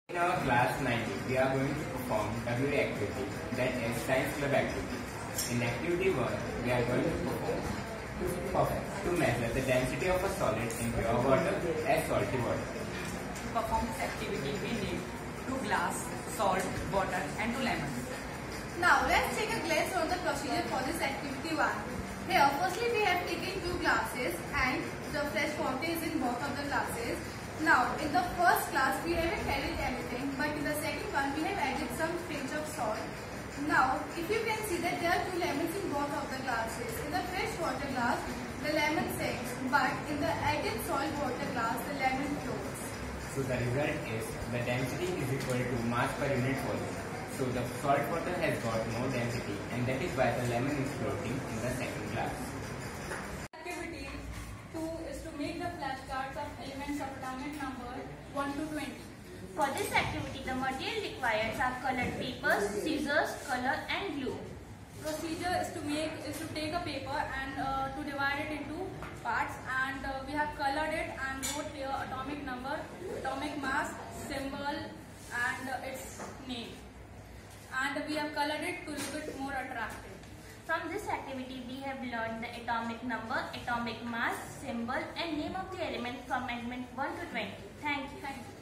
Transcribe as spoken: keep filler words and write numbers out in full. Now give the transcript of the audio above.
In our class nineteen, we are going to perform W A activity, that is Science Club activity. In activity one, we are going to perform to measure the density of a solid in pure water as salty water. To perform this activity, we need two glass, salt, water and two lemons. Now let's take a glance on the procedure for this activity one. Here, firstly we have taken two glasses and the fresh water is in both of the glasses. Now, in the first glass we haven't added anything, but in the second one we have added some pinch of salt. Now, if you can see that there are two lemons in both of the glasses. In the fresh water glass, the lemon sinks, but in the added salt water glass, the lemon floats. So the result is the density is equal to mass per unit volume. So the salt water has got more density, and that is why the lemon is floating in the second glass. Activity two is to make the flashcards of elements of atomic number one to twenty. For this activity, the material required are colored papers, scissors, color and glue. Procedure is to make is to take a paper and uh, to divide it into parts, and uh, we have colored it and wrote here atomic number, atomic mass, symbol and uh, its name. And we have colored it to look it more attractive. From this activity, we have learned the atomic number, atomic mass, symbol and name of the element from element one to twenty. Thank you. Thank you.